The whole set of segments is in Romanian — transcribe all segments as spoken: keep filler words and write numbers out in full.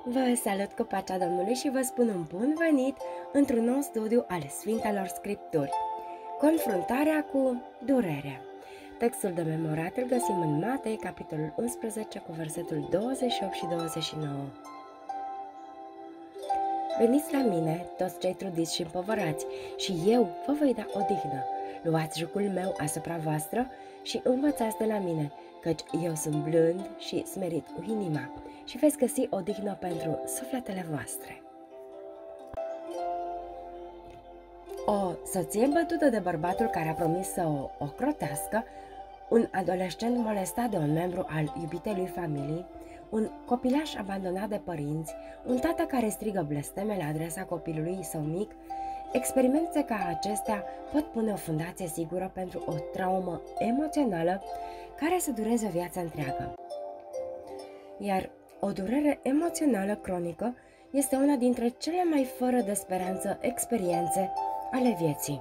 Vă salut cu pacea Domnului și vă spun un bun venit într-un nou studiu al Sfintelor Scripturi. Confruntarea cu durerea. Textul de memorat îl găsim în Matei, capitolul unsprezece, cu versetul douăzeci și opt și douăzeci și nouă. Veniți la mine, toți cei trudiți și împovărați, și eu vă voi da odihnă. Luați jucul meu asupra voastră și învățați de la mine, căci eu sunt blând și smerit cu inima, și veți găsi odihnă pentru sufletele voastre. O soție bătută de bărbatul care a promis să o ocrotească, un adolescent molestat de un membru al iubitei lui familii, un copilaș abandonat de părinți, un tată care strigă blesteme la adresa copilului său mic, experimente ca acestea pot pune o fundație sigură pentru o traumă emoțională care să dureze o viață întreagă. Iar o durere emoțională cronică este una dintre cele mai fără de speranță experiențe ale vieții.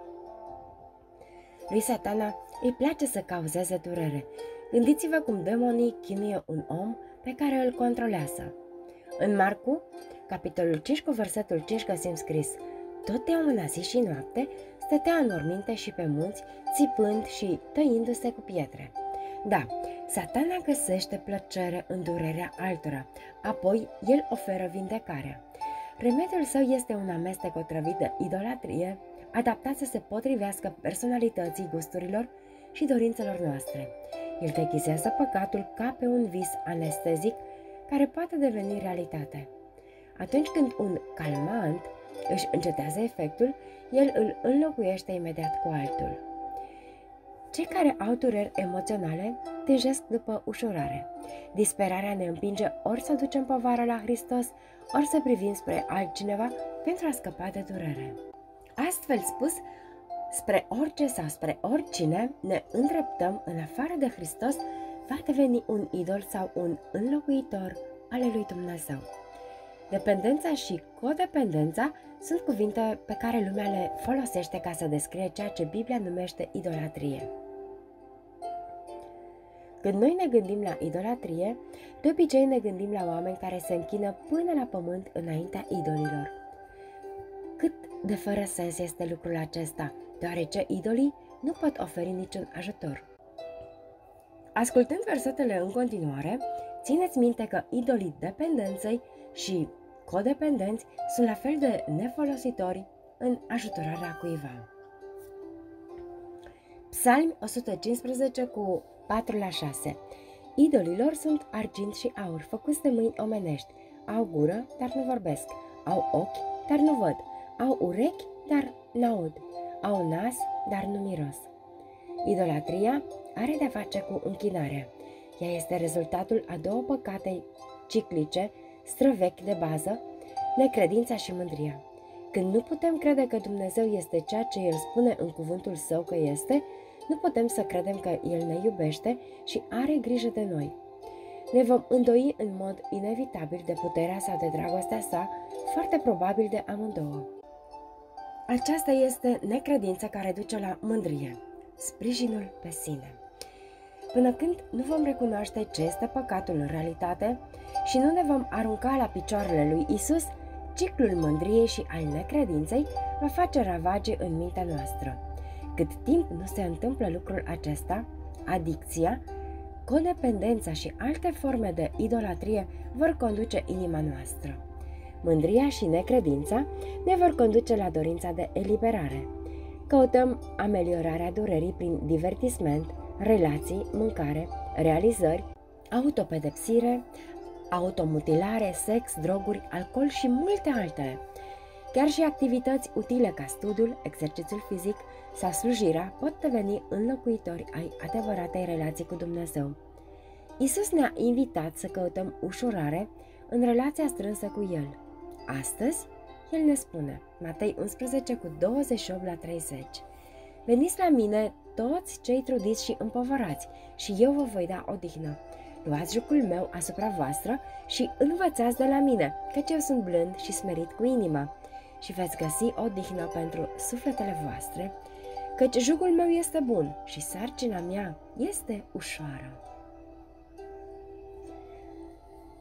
Lui Satana îi place să cauzeze durere. Gândiți-vă cum demonii chinuie un om pe care îl controlează. În Marcu, capitolul cinci, cu versetul cinci, găsim scris: totdeauna zi și noapte stătea în morminte și pe munți, țipând și tăindu-se cu pietre. Da, Satana găsește plăcere în durerea altora, apoi el oferă vindecarea. Remediul său este un amestec otrăvit de idolatrie, adaptat să se potrivească personalității, gusturilor și dorințelor noastre. El deghizează păcatul ca pe un vis anestezic care poate deveni realitate. Atunci când un calmant își încetează efectul, el îl înlocuiește imediat cu altul. Cei care au dureri emoționale tânjesc după ușurare. Disperarea ne împinge ori să ducem povara la Hristos, ori să privim spre altcineva pentru a scăpa de durere. Astfel spus, spre orice sau spre oricine ne îndreptăm în afară de Hristos va deveni un idol sau un înlocuitor ale lui Dumnezeu. Dependența și codependența sunt cuvinte pe care lumea le folosește ca să descrie ceea ce Biblia numește idolatrie. Când noi ne gândim la idolatrie, de obicei ne gândim la oameni care se închină până la pământ înaintea idolilor. Cât de fără sens este lucrul acesta, deoarece idolii nu pot oferi niciun ajutor. Ascultând versetele în continuare, țineți minte că idolii dependenței și codependenți sunt la fel de nefolositori în ajutorarea cuiva. Psalmi o sută cincisprezece, cu patru la șase. Idolilor sunt argint și aur, făcuți de mâini omenești. Au gură, dar nu vorbesc. Au ochi, dar nu văd. Au urechi, dar n-aud. Au nas, dar nu miros. Idolatria are de-a face cu închinarea. Ea este rezultatul a două păcate ciclice, străvechi de bază, necredința și mândria. Când nu putem crede că Dumnezeu este ceea ce El spune în cuvântul Său că este, nu putem să credem că El ne iubește și are grijă de noi. Ne vom îndoi în mod inevitabil de puterea sau de dragostea Sa, foarte probabil de amândouă. Aceasta este necredința care duce la mândrie, sprijinul pe sine. Până când nu vom recunoaște ce este păcatul în realitate și nu ne vom arunca la picioarele lui Isus, ciclul mândriei și al necredinței va face ravagii în mintea noastră. Cât timp nu se întâmplă lucrul acesta, adicția, codependența și alte forme de idolatrie vor conduce inima noastră. Mândria și necredința ne vor conduce la dorința de eliberare. Căutăm ameliorarea durerii prin divertisment, relații, mâncare, realizări, autopedepsire, automutilare, sex, droguri, alcool și multe altele. Chiar și activități utile ca studiul, exercițiul fizic sau slujirea pot deveni înlocuitori ai adevăratei relații cu Dumnezeu. Isus ne-a invitat să căutăm ușurare în relația strânsă cu El. Astăzi, El ne spune, Matei unsprezece, cu douăzeci și opt la treizeci, veniți la mine toți cei trudiți și împovărați și eu vă voi da odihnă. Luați jucul meu asupra voastră și învățați de la mine, căci eu sunt blând și smerit cu inima, și veți găsi odihnă pentru sufletele voastre, căci jugul meu este bun și sarcina mea este ușoară.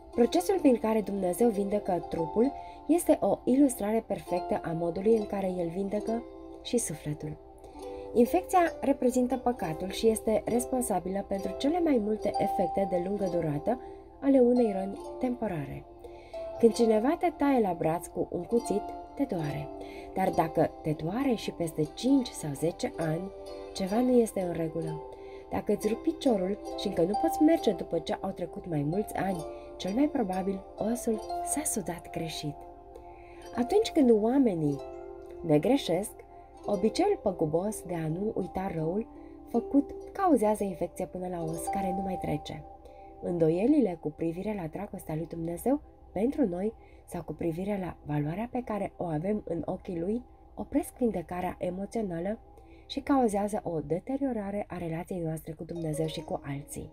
Procesul prin care Dumnezeu vindecă trupul este o ilustrare perfectă a modului în care El vindecă și sufletul. Infecția reprezintă păcatul și este responsabilă pentru cele mai multe efecte de lungă durată ale unei răni temporare. Când cineva te taie la braț cu un cuțit, te doare, dar dacă te doare și peste cinci sau zece ani, ceva nu este în regulă. Dacă îți rupi piciorul și încă nu poți merge după ce au trecut mai mulți ani, cel mai probabil osul s-a sudat greșit. Atunci când oamenii ne greșesc, obiceiul păgubos de a nu uita răul făcut cauzează infecție până la os care nu mai trece. Îndoielile cu privire la dragostea lui Dumnezeu pentru noi sau cu privire la valoarea pe care o avem în ochii Lui opresc vindecarea emoțională și cauzează o deteriorare a relației noastre cu Dumnezeu și cu alții.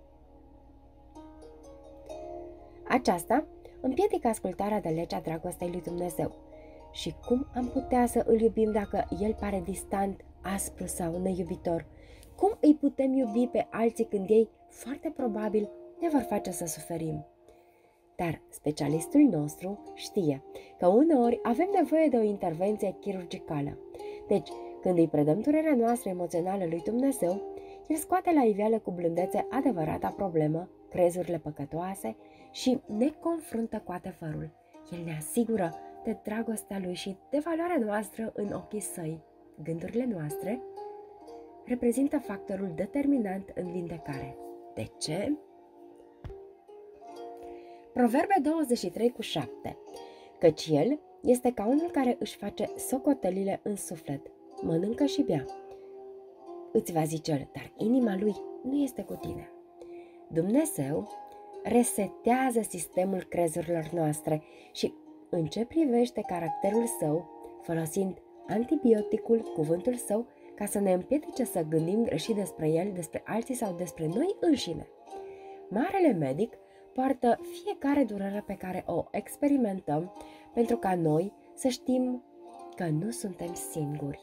Aceasta împiedică ascultarea de legea dragostei lui Dumnezeu. Și cum am putea să îl iubim dacă El pare distant, aspru sau neiubitor? Cum îi putem iubi pe alții când ei, foarte probabil, ne vor face să suferim? Dar specialistul nostru știe că uneori avem nevoie de o intervenție chirurgicală. Deci, când îi predăm durerea noastră emoțională lui Dumnezeu, El scoate la iveală cu blândețe adevărata problemă, crezurile păcătoase și ne confruntă cu adevărul. El ne asigură de dragostea Lui și de valoarea noastră în ochii Săi. Gândurile noastre reprezintă factorul determinant în vindecare. De ce? Proverbe douăzeci și trei cu șapte. Căci El este ca unul care își face socotelile în suflet, mănâncă și bea. Îți va zice El, dar inima Lui nu este cu tine. Dumnezeu resetează sistemul crezurilor noastre și în ce privește caracterul Său, folosind antibioticul, cuvântul Său, ca să ne împiedice să gândim greșit despre El, despre alții sau despre noi înșine. Marele medic poartă fiecare durere pe care o experimentăm pentru ca noi să știm că nu suntem singuri.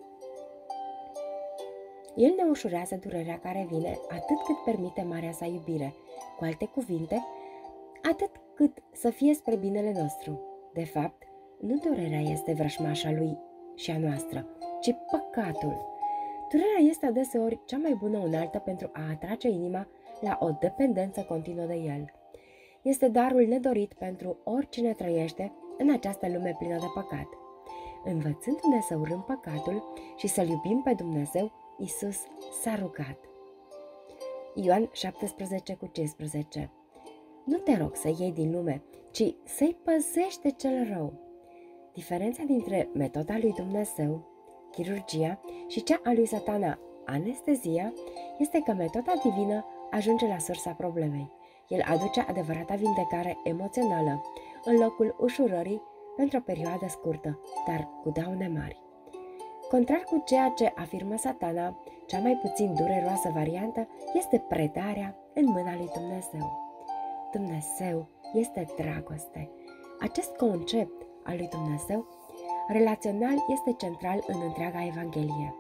El ne ușurează durerea care vine atât cât permite marea sa iubire, cu alte cuvinte, atât cât să fie spre binele nostru. De fapt, nu durerea este vrășmașa Lui și a noastră, ci păcatul. Durerea este adeseori cea mai bună unealtă pentru a atrage inima la o dependență continuă de El. Este darul nedorit pentru oricine trăiește în această lume plină de păcat. Învățându-ne să urâm păcatul și să-L iubim pe Dumnezeu, Iisus s-a rugat. Ioan șaptesprezece cu cincisprezece. Nu te rog să iei din lume, ci să-i păzești de cel rău. Diferența dintre metoda lui Dumnezeu, chirurgia, și cea a lui Satana, anestezia, este că metoda divină ajunge la sursa problemei. El aduce adevărata vindecare emoțională, în locul ușurării pentru o perioadă scurtă, dar cu daune mari. Contrar cu ceea ce afirmă Satana, cea mai puțin dureroasă variantă este predarea în mâna lui Dumnezeu. Dumnezeu este dragoste. Acest concept al lui Dumnezeu relațional este central în întreaga Evanghelie.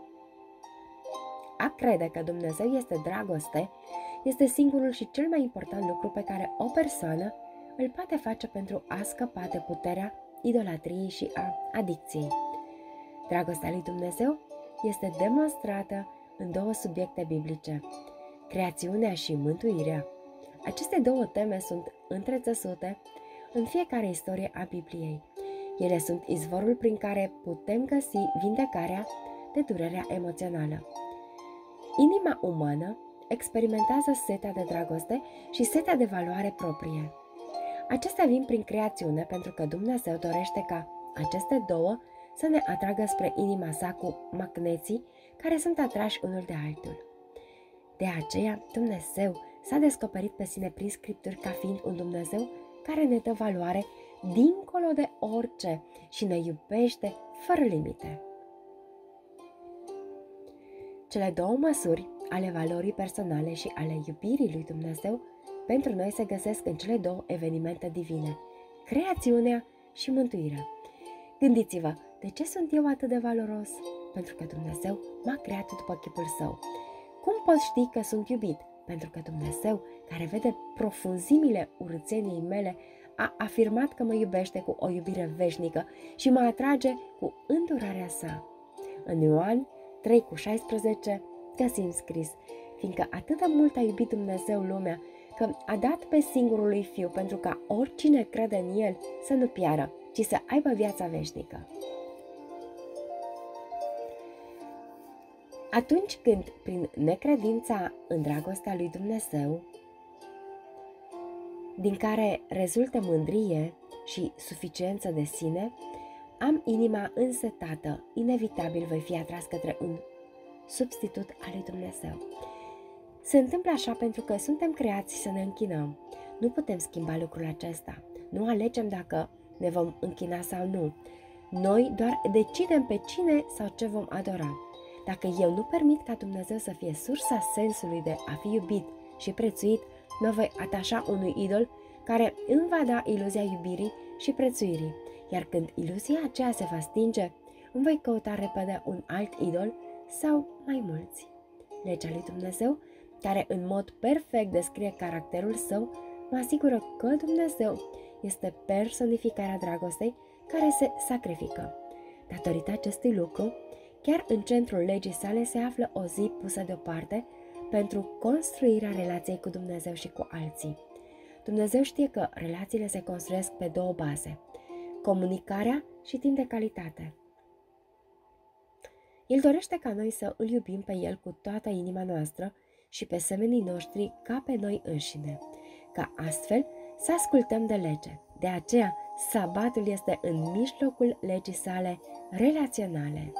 A crede că Dumnezeu este dragoste este singurul și cel mai important lucru pe care o persoană îl poate face pentru a scăpa de puterea idolatriei și a adicției. Dragostea lui Dumnezeu este demonstrată în două subiecte biblice, creațiunea și mântuirea. Aceste două teme sunt întrețăsute în fiecare istorie a Bibliei. Ele sunt izvorul prin care putem găsi vindecarea de durerea emoțională. Inima umană experimentează setea de dragoste și setea de valoare proprie. Acestea vin prin creațiune pentru că Dumnezeu dorește ca aceste două să ne atragă spre inima sa cu magneții care sunt atrași unul de altul. De aceea, Dumnezeu s-a descoperit pe sine prin Scripturi ca fiind un Dumnezeu care ne dă valoare dincolo de orice și ne iubește fără limite. Cele două măsuri ale valorii personale și ale iubirii lui Dumnezeu pentru noi se găsesc în cele două evenimente divine, creațiunea și mântuirea. Gândiți-vă, de ce sunt eu atât de valoros? Pentru că Dumnezeu m-a creat după chipul Său. Cum pot ști că sunt iubit? pentru că Dumnezeu, care vede profunzimile urățeniei mele, a afirmat că mă iubește cu o iubire veșnică și mă atrage cu îndurarea sa. În Ioan trei cu șaisprezece găsim scris: fiindcă atât de mult a iubit Dumnezeu lumea, că a dat pe singurul lui Fiu, pentru ca oricine crede în El să nu piară, ci să aibă viața veșnică. Atunci când, prin necredința în dragostea lui Dumnezeu, din care rezultă mândrie și suficiență de sine, am inima însetată, inevitabil voi fi atras către un substitut al lui Dumnezeu. Se întâmplă așa pentru că suntem creați să ne închinăm. Nu putem schimba lucrul acesta. Nu alegem dacă ne vom închina sau nu. Noi doar decidem pe cine sau ce vom adora. Dacă eu nu permit ca Dumnezeu să fie sursa sensului de a fi iubit și prețuit, mă voi atașa unui idol care îmi va da iluzia iubirii și prețuirii, iar când iluzia aceea se va stinge, îmi voi căuta repede un alt idol sau mai mulți. Legea lui Dumnezeu, care în mod perfect descrie caracterul său, mă asigură că Dumnezeu este personificarea dragostei care se sacrifică. Datorită acestui lucru, chiar în centrul legii sale se află o zi pusă deoparte pentru construirea relației cu Dumnezeu și cu alții. Dumnezeu știe că relațiile se construiesc pe două baze: comunicarea și timp de calitate. El dorește ca noi să îl iubim pe El cu toată inima noastră și pe semenii noștri ca pe noi înșine, ca astfel să ascultăm de lege. De aceea, sabatul este în mijlocul legii sale relaționale.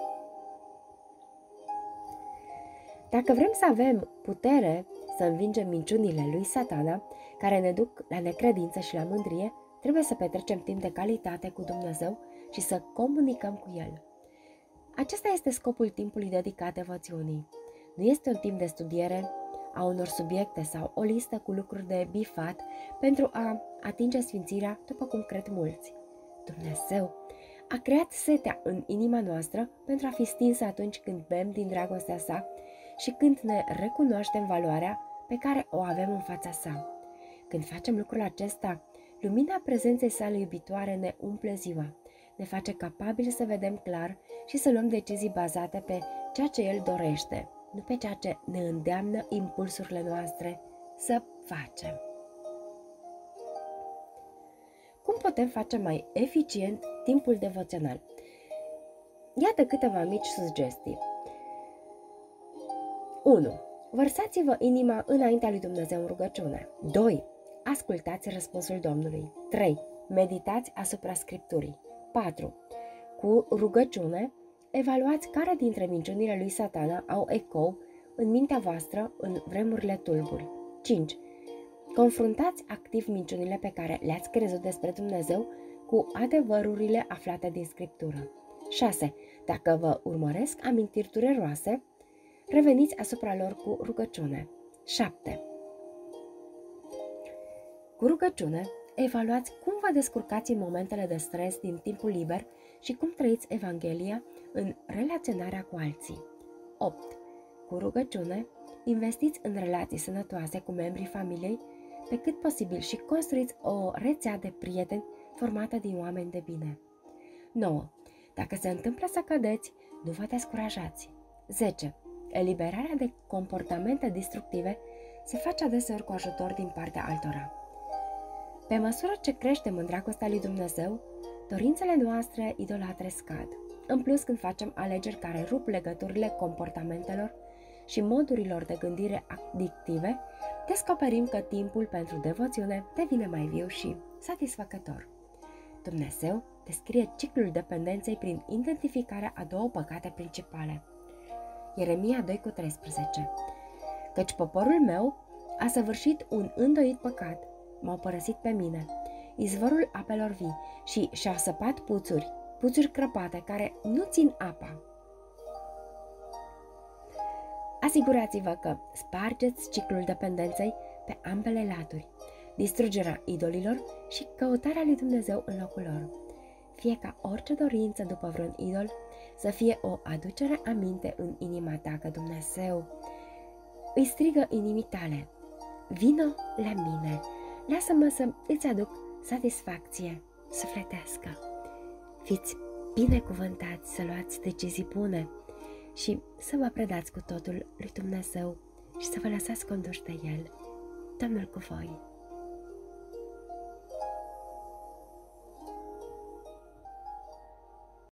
Dacă vrem să avem putere să învingem minciunile lui Satana, care ne duc la necredință și la mândrie, trebuie să petrecem timp de calitate cu Dumnezeu și să comunicăm cu El. Acesta este scopul timpului dedicat devoțiunii. Nu este un timp de studiere a unor subiecte sau o listă cu lucruri de bifat pentru a atinge sfințirea, după cum cred mulți. Dumnezeu a creat setea în inima noastră pentru a fi stinsă atunci când bem din dragostea sa și când ne recunoaștem valoarea pe care o avem în fața sa. Când facem lucrul acesta, lumina prezenței sale iubitoare ne umple ziua, ne face capabili să vedem clar și să luăm decizii bazate pe ceea ce El dorește, nu pe ceea ce ne îndeamnă impulsurile noastre să facem. Cum putem face mai eficient timpul devoțional? Iată câteva mici sugestii. unu. Vărsați-vă inima înaintea lui Dumnezeu în rugăciune. doi. Ascultați răspunsul Domnului. trei. Meditați asupra Scripturii. patru. Cu rugăciune, evaluați care dintre minciunile lui Satana au ecou în mintea voastră în vremurile tulburi. cinci. Confruntați activ minciunile pe care le-ați crezut despre Dumnezeu cu adevărurile aflate din Scriptură. șase. Dacă vă urmăresc amintiri dureroase, reveniți asupra lor cu rugăciune. șapte. Cu rugăciune, evaluați cum vă descurcați în momentele de stres din timpul liber și cum trăiți Evanghelia în relaționarea cu alții. opt. Cu rugăciune, investiți în relații sănătoase cu membrii familiei pe cât posibil și construiți o rețea de prieteni formată din oameni de bine. nouă. Dacă se întâmplă să cădeți, nu vă descurajați. zece. Eliberarea de comportamente destructive se face adeseori cu ajutor din partea altora. Pe măsură ce creștem în dragostea lui Dumnezeu, dorințele noastre idolatre scad. În plus, când facem alegeri care rup legăturile comportamentelor și modurilor de gândire adictive, descoperim că timpul pentru devoțiune devine mai viu și satisfăcător. Dumnezeu descrie ciclul dependenței prin identificarea a două păcate principale. Ieremia doi cu treisprezece. Căci poporul meu a săvârșit un îndoit păcat, m-au părăsit pe mine, izvorul apelor vii, și și-au săpat puțuri, puțuri crăpate care nu țin apa. Asigurați-vă că spargeți ciclul dependenței pe ambele laturi, distrugerea idolilor și căutarea lui Dumnezeu în locul lor. Fie ca orice dorință după vreun idol să fie o aducere aminte în inima ta că Dumnezeu îi strigă inimii tale: vino la mine, lasă-mă să îți aduc satisfacție sufletească. Fiți binecuvântați să luați decizii bune și să vă predați cu totul lui Dumnezeu și să vă lăsați conduși de El. Domnul cu voi!